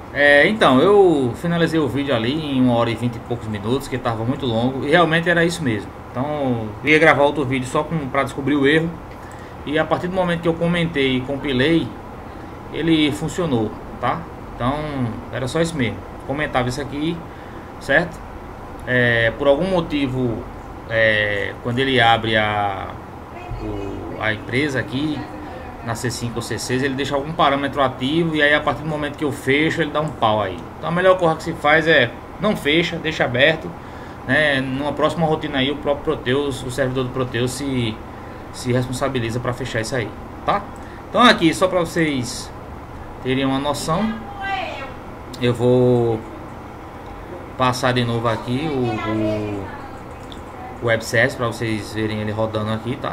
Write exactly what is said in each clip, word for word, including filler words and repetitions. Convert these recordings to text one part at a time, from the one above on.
É, então, eu finalizei o vídeo ali em uma hora e vinte e poucos minutos, que estava muito longo, e realmente era isso mesmo. Então, eu ia gravar outro vídeo só para descobrir o erro, e a partir do momento que eu comentei e compilei, ele funcionou, tá? Então, era só isso mesmo. Comentava isso aqui, certo? É, por algum motivo, é, quando ele abre a, o, a empresa aqui, na C cinco ou C seis, ele deixa algum parâmetro ativo e aí a partir do momento que eu fecho ele dá um pau aí. Então a melhor coisa que se faz é não fecha, deixa aberto, né? Numa próxima rotina aí o próprio Proteus, o servidor do Proteus se, se responsabiliza para fechar isso aí, tá? Então aqui só para vocês terem uma noção, eu vou passar de novo aqui o, o, o Web Service para vocês verem ele rodando aqui, tá?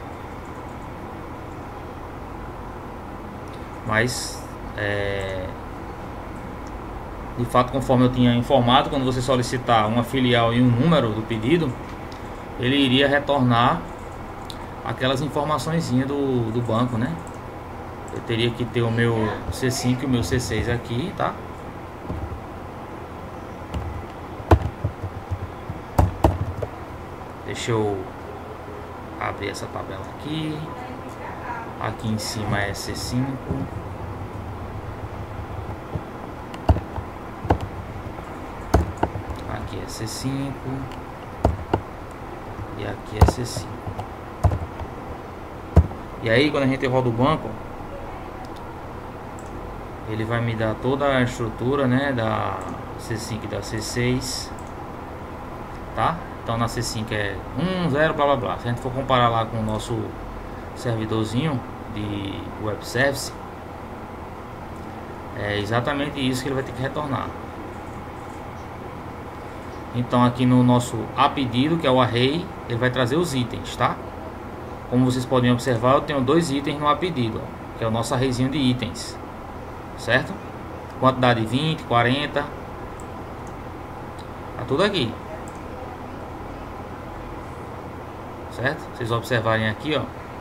Mas é, de fato, conforme eu tinha informado, quando você solicitar uma filial e um número do pedido, ele iria retornar aquelas informações do, do banco, né? Eu teria que ter o meu C cinco e o meu C seis aqui, tá? Deixa eu abrir essa tabela aqui. Aqui em cima é C cinco. Aqui é C cinco. E aqui é C cinco. E aí quando a gente roda o banco, ele vai me dar toda a estrutura, né, da C cinco e da C seis, tá? Então na C cinco é um, zero, blá blá blá. Se a gente for comparar lá com o nosso servidorzinho de Web Service, é exatamente isso que ele vai ter que retornar. Então aqui no nosso a pedido, que é o array, ele vai trazer os itens, tá? Como vocês podem observar, eu tenho dois itens no a pedido, ó, que é o nosso arrayzinho de itens, certo? Quantidade vinte, quarenta, tá tudo aqui, certo? Vocês observarem aqui, ó,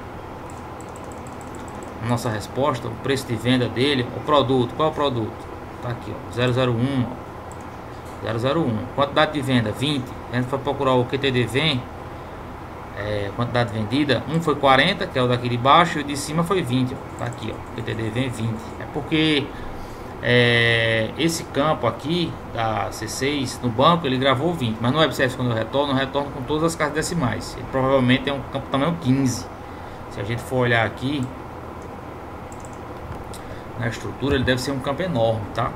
nossa resposta, o preço de venda dele, o produto, qual é o produto? Tá aqui, ó, zero zero um, ó, zero zero um. Quantidade de venda vinte. A gente foi procurar o Q T D vem, é, quantidade vendida, um foi quarenta, que é o daqui de baixo, e o de cima foi vinte, ó. Tá aqui, ó, Q T D vem vinte. É porque é, esse campo aqui da C seis no banco ele gravou vinte, mas no Web Service, quando eu retorno, eu retorno com todas as casas decimais. Ele provavelmente é um campo tamanho quinze. Se a gente for olhar aqui na estrutura, ele deve ser um campo enorme, tá?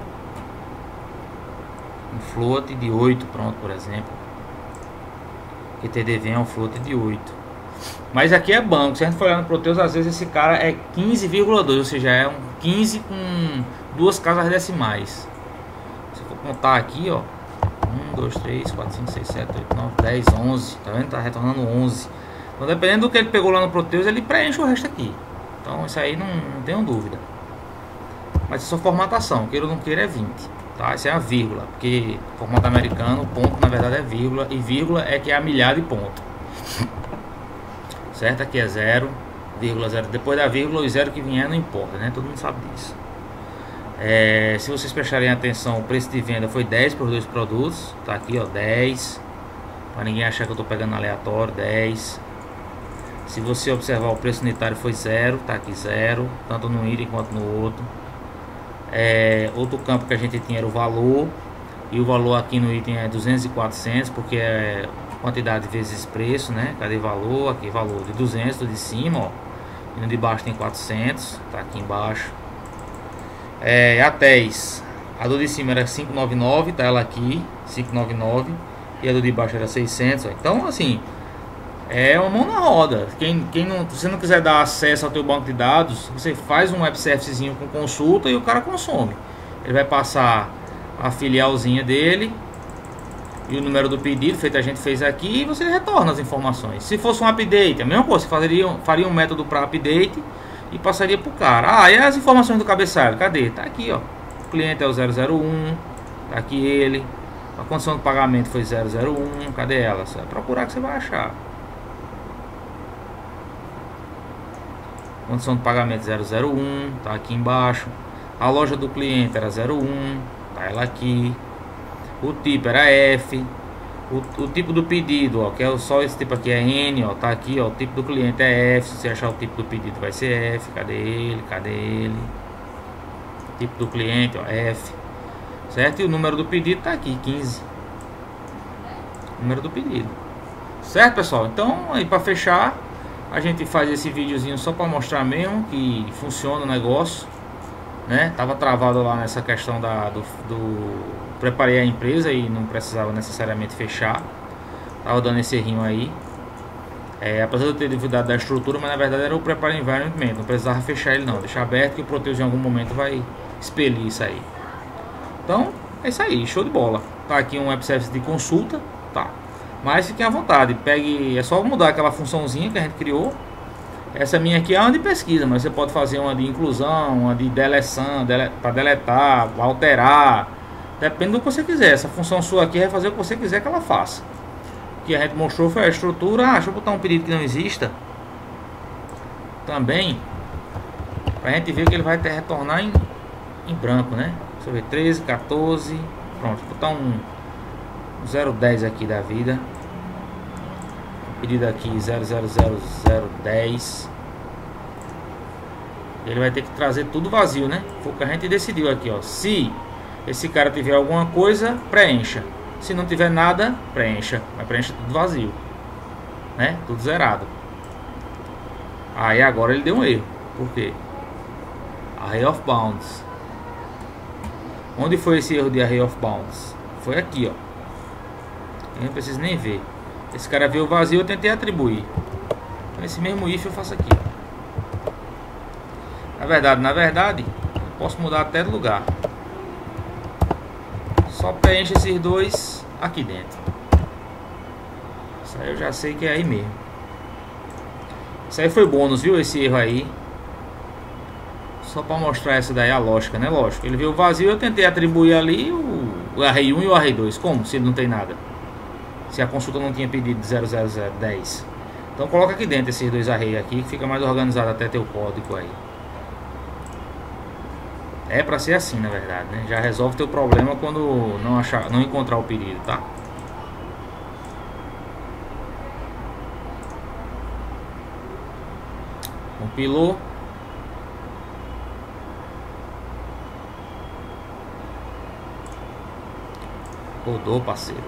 Um float de oito, pronto, por exemplo. Q T D vem é um float de oito. Mas aqui é banco. Se a gente for olhar no Proteus, às vezes esse cara é quinze vírgula dois, ou seja, é um quinze com duas casas decimais. Se for contar aqui, ó, um, dois, três, quatro, cinco, seis, sete, oito, nove, dez, onze. Tá vendo? Tá retornando onze. Então, dependendo do que ele pegou lá no Proteus, ele preenche o resto aqui. Então, isso aí não, não tenho dúvida. Mas é só formatação, queira ou não queira é vinte, tá? Isso é a vírgula, porque formato americano, ponto na verdade é vírgula, e vírgula é que é a milhar de ponto, certo? Aqui é zero, vírgula, zero, depois da vírgula o zero que vier não importa, né? Todo mundo sabe disso. É, se vocês prestarem atenção, o preço de venda foi dez por dois produtos, tá aqui, ó, dez, para ninguém achar que eu tô pegando aleatório, dez. Se você observar, o preço unitário foi zero, tá aqui zero, tanto no item quanto no outro. É, outro campo que a gente tinha era o valor, e o valor aqui no item é duzentos e quatrocentos, porque é quantidade vezes preço, né? Cadê valor? Aqui valor de duzentos, do de cima, ó, e no de baixo tem quatrocentos, tá aqui embaixo. É, a TES, a do de cima era quinhentos e noventa e nove, tá ela aqui, quinhentos e noventa e nove, e a do de baixo era seiscentos, ó. Então assim, é uma mão na roda. Quem, quem não, se você não quiser dar acesso ao teu banco de dados, você faz um Web Servicezinho com consulta e o cara consome. Ele vai passar a filialzinha dele e o número do pedido, feito a gente fez aqui, e você retorna as informações. Se fosse um update, a mesma coisa, você faria, faria um método para update e passaria para o cara. Ah, e as informações do cabeçalho? Cadê? Tá aqui, ó. O cliente é o zero zero um, tá aqui ele. A condição do pagamento foi zero zero um, cadê ela? Você vai procurar que você vai achar. Condição de pagamento zero zero um, tá aqui embaixo. A loja do cliente era zero um, tá ela aqui. O tipo era F. O, o tipo do pedido, ó, que é só esse tipo aqui é N, ó, tá aqui, ó. O tipo do cliente é F. Se você achar o tipo do pedido vai ser F. Cadê ele? Cadê ele? O tipo do cliente, ó, F. Certo? E o número do pedido tá aqui, quinze. Número do pedido. Certo, pessoal? Então, aí para fechar, a gente faz esse videozinho só para mostrar mesmo que funciona o negócio, né? Tava travado lá nessa questão da do, do preparei a empresa e não precisava necessariamente fechar. Tava dando esse errinho aí. É, apesar de eu ter duvidado da estrutura, mas na verdade era o prepare environment, não precisava fechar ele não, deixar aberto que o Proteus em algum momento vai expelir isso aí. Então, é isso aí, show de bola. Tá aqui um web service de consulta, tá? Mas fiquem à vontade, pegue, é só mudar aquela funçãozinha que a gente criou. Essa minha aqui é uma de pesquisa, mas você pode fazer uma de inclusão, uma de deleção, dele, para deletar, alterar. Depende do que você quiser. Essa função sua aqui vai fazer o que você quiser que ela faça. O que a gente mostrou foi a estrutura. Ah, deixa eu botar um pedido que não exista também, pra gente ver que ele vai ter, retornar em, em branco, né? Deixa eu ver, treze, quatorze. Pronto, vou botar um zero dez aqui da vida. Pedido aqui zero zero zero zero dez. Ele vai ter que trazer tudo vazio, né? Foi o que a gente decidiu aqui, ó. Se esse cara tiver alguma coisa, preencha. Se não tiver nada, preencha. Mas preencha tudo vazio, né? Tudo zerado. Aí agora ele deu um erro. Por quê? Array of bounds. Onde foi esse erro de array of bounds? Foi aqui, ó. Eu não preciso nem ver. Esse cara veio vazio, eu tentei atribuir. Então esse mesmo if eu faço aqui. Na verdade, na verdade, eu posso mudar até de lugar. Só preenche esses dois aqui dentro. Isso aí eu já sei que é aí mesmo. Isso aí foi bônus, viu? Esse erro aí. Só para mostrar essa daí a lógica, né? Lógico. Ele veio vazio, eu tentei atribuir ali o, o array um e o array dois. Como? Se ele não tem nada. Se a consulta não tinha pedido zero zero zero dez. Então coloca aqui dentro esses dois arrays aqui, que fica mais organizado até teu código aí. É para ser assim, na verdade, né? Já resolve teu problema quando não achar, não encontrar o pedido, tá? Compilou. Rodou, parceiro.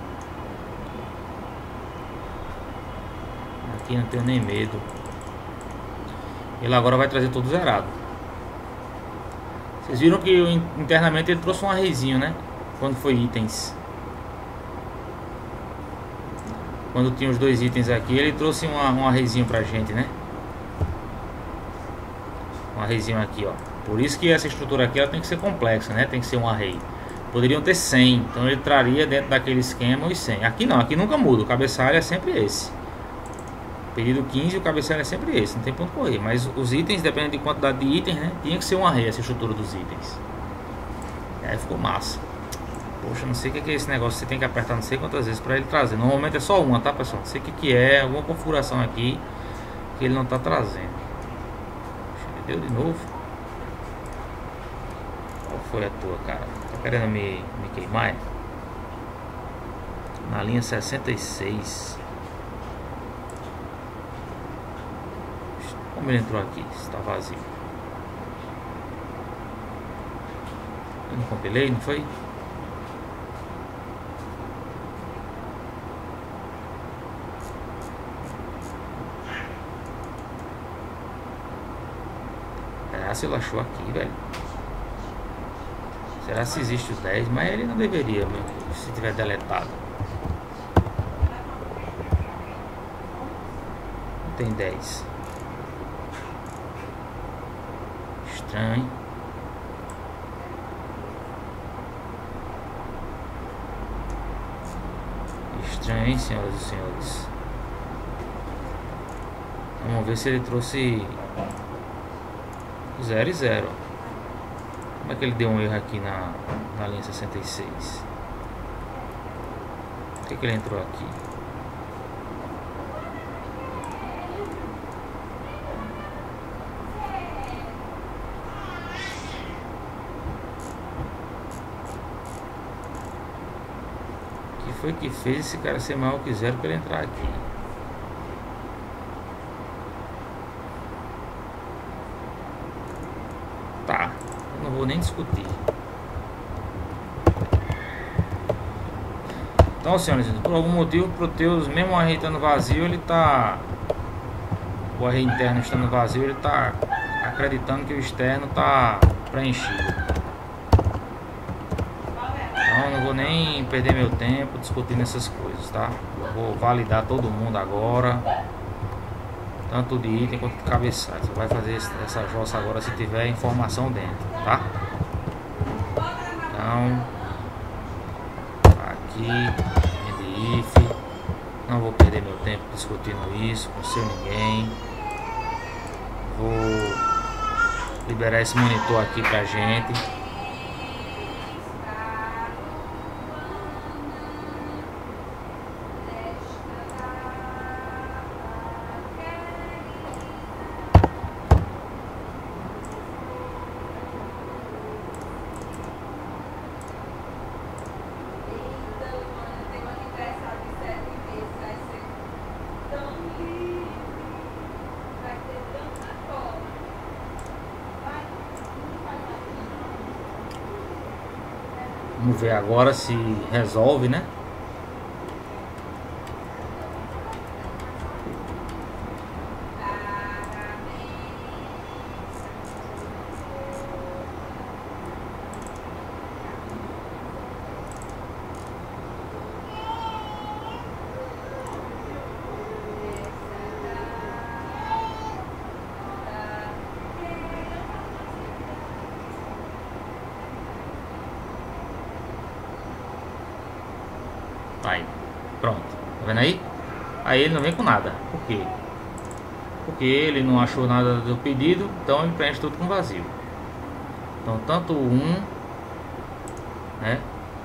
Aqui não tenho nem medo. Ele agora vai trazer tudo zerado. Vocês viram que eu, internamente ele trouxe um arrayzinho, né? Quando foi itens. Quando tinha os dois itens aqui, ele trouxe uma, um arrayzinho pra gente, né? Um arrayzinho aqui, ó. Por isso que essa estrutura aqui ela tem que ser complexa, né? Tem que ser um array. Poderiam ter cem, então ele traria dentro daquele esquema os cem. Aqui não, aqui nunca muda. O cabeçalho é sempre esse. Pedido quinze, o cabeçalho é sempre esse, não tem ponto correr. Mas os itens, dependendo de quantidade de itens, né? Tinha que ser um array essa estrutura dos itens. E aí ficou massa. Poxa, não sei o que é esse negócio. Você tem que apertar não sei quantas vezes para ele trazer. Normalmente é só uma, tá, pessoal? Não sei o que é. Alguma configuração aqui que ele não está trazendo. Deu de novo. Qual foi a tua, cara? Tá querendo me, me queimar? Na linha sessenta e seis. Como ele entrou aqui? Está vazio. Eu não compilei, não foi? Será se ele achou aqui, velho? Será se existe os dez? Mas ele não deveria, meu, se tiver deletado. Não tem dez. Estranho. Estranho, hein, senhoras e senhores. Vamos ver se ele trouxe zero e zero. Como é que ele deu um erro aqui na, na linha sessenta e seis? Por que que ele entrou aqui? foi que fez esse cara ser maior que zero para ele entrar aqui? Tá, eu não vou nem discutir. Então, senhores, por algum motivo, pro Proteus, mesmo o array estando vazio, ele tá... O array interno estando vazio, ele tá acreditando que o externo tá preenchido. Então, eu não vou nem perder meu tempo discutindo essas coisas, tá? Eu vou validar todo mundo agora. Tanto de item quanto de cabeçalho. Você vai fazer essa jossa agora se tiver informação dentro, tá? Então, aqui, end if. Não vou perder meu tempo discutindo isso com seu ninguém. Vou liberar esse monitor aqui pra gente. Vamos ver agora se resolve, né? Aí, pronto, tá vendo aí? Aí ele não vem com nada. Por quê? Porque ele não achou nada do pedido, então ele preenche tudo com vazio. Então tanto o um, né,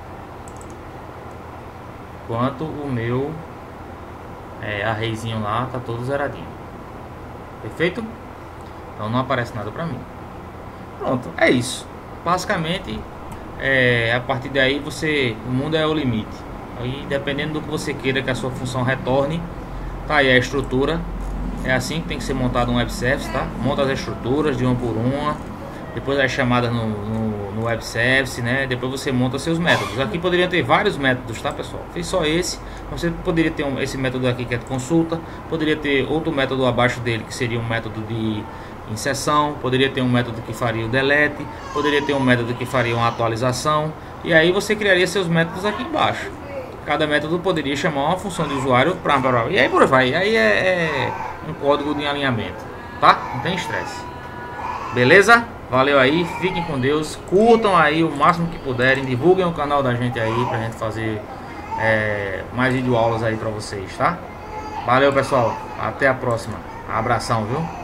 quanto o meu é, arrayzinho lá tá todo zeradinho. Perfeito? Então não aparece nada pra mim. Pronto, é isso. Basicamente, é, a partir daí você, o mundo é o limite. Aí, dependendo do que você queira que a sua função retorne, tá aí a estrutura. É assim que tem que ser montado um web service, tá? Monta as estruturas de uma por uma, depois as chamadas no, no, no web service, né? Depois você monta seus métodos. Aqui poderia ter vários métodos, tá, pessoal? Fiz só esse. Você poderia ter um, esse método aqui que é de consulta, poderia ter outro método abaixo dele que seria um método de inserção, poderia ter um método que faria o delete, poderia ter um método que faria uma atualização, e aí você criaria seus métodos aqui embaixo. Cada método poderia chamar uma função de usuário para e aí por aí vai. Aí é, é um código de alinhamento, tá? Não tem estresse. Beleza? Valeu aí, fiquem com Deus, curtam aí o máximo que puderem, divulguem o canal da gente aí pra gente fazer é, mais videoaulas aí pra vocês, tá? Valeu, pessoal, até a próxima. Abração, viu?